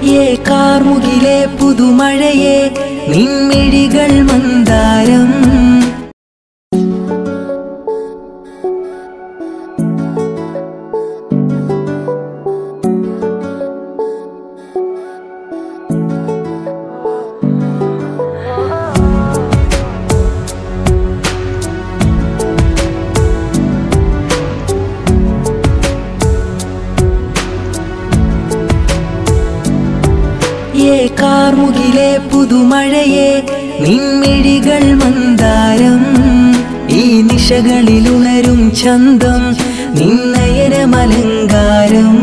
ഏ കാർമുകിലെ പുതുമഴയെ നിൻമിഴികൾ മന്ദാരം കാർമുകിലെ പുതുമഴയെ നിൻമിഴികൾ മന്ദാരം ഈ നിശകളിലുണരും ചന്തം നിന്നയനമലങ്കാരം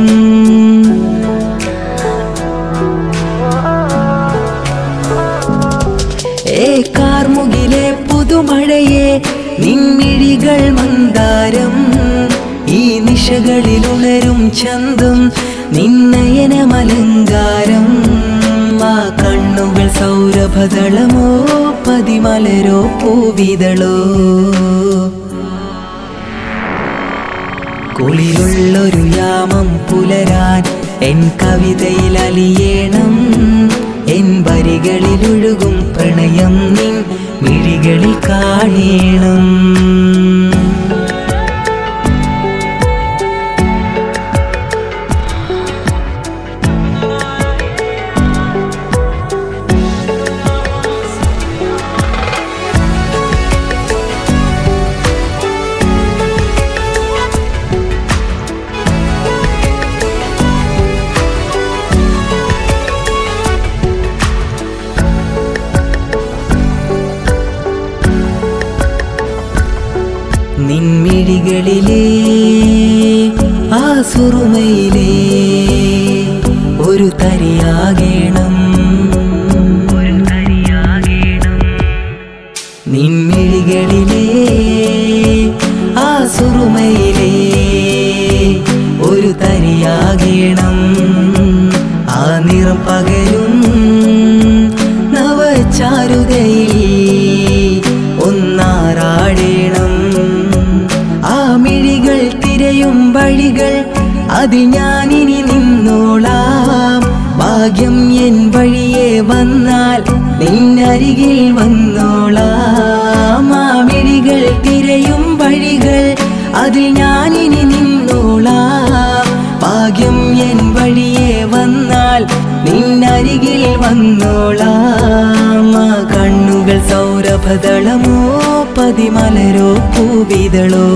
ഏ കാർമുകിലെ പുതുമഴയെ നിൻമിഴികൾ മന്ദാരം ഈ നിശകളിലുണരും ചന്തം നിന്നയനമലങ്കാരം ആ കണ്ണുകൾ സൗരഭദളമോ പതിമലരോ പൂവിതളോ കുളിരുള്ളൊരു യാമം പുലരാൻ എൻ കവിതയിൽ അലിയേണം എൻ വരികളിലൊഴുകും പ്രണയം നിൻ മിഴികളിൽ കാണേണം നിൻമിഴികളിലെ ആ സുറുമയിലെ ഒരു തരിയാകേണം നിൻമിഴികളിലെ ആ സുറുമയിലെ ഒരു തരിയാകേണം ആ നിറം പകരും നവചാരുതയിൽ ഒന്നാറാടേണം മിഴികൾ തിരയും വഴികൾ അതിൽ ഞാനിനി നിന്നോളാം ഭാഗ്യം എൻ വഴിയെ വന്നാൽ നിന്നരികിൽ വന്നോളാം ആ മിഴികൾ തിരയും വഴികൾ അതിൽ ഞാനിനി നിന്നോളാം ഭാഗ്യം എൻ വഴിയെ വന്നാൽ നിന്നരികിൽ വന്നോളാം ആ കണ്ണുകൾ സൗരഭദളമോ പതിമലരോ പൂവിതളോ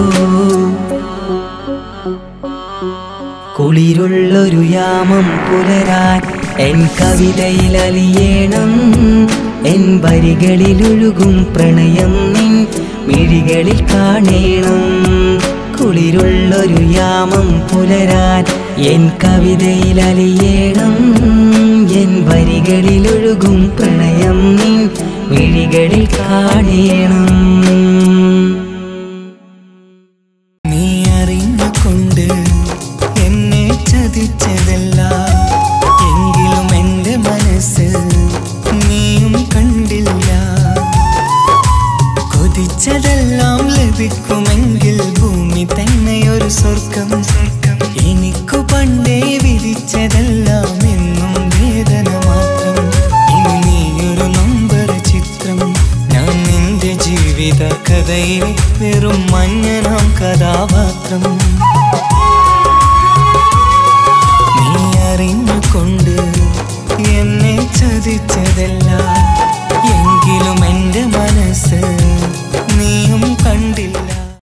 കുളിരുള്ളൊരു യാമം പുലരാൻ എൻ കവിതയിൽ അലിയേണം എൻ വരികളിലൊഴുകും പ്രണയം നിൻ മിഴികളിൽ കാണേണം കുളിരുള്ളൊരു യാമം പുലരാൻ എൻ കവിതയിൽ അലിയേണം എൻ വരികളിലൊഴുകും പ്രണയം നിൻ മിഴികളിൽ കാണേണം നീ അറിഞ്ഞുകൊണ്ട് എന്നെ ചതിച്ചതല്ല എങ്കിലും എൻ്റെ മനസ്സ് നീയും കണ്ടില്ല കൊതിച്ചതെല്ലാം ലഭിക്കുമെങ്കിൽ ഭൂമി തന്നെയൊരു സ്വർഗം എനിക്കു പണ്ടേ വിധിച്ചതെല്ലാം എന്നും വേദന മാത്രം ഇനി നീയൊരു നമ്പർ ചിത്രം ഞാൻ നിന്റെ ജീവിത കഥയിലെ വെറും മഞ്ഞനാം കഥാപാത്രം നീ അറിഞ്ഞുകൊണ്ട് എന്നെ ചതിച്ചതല്ല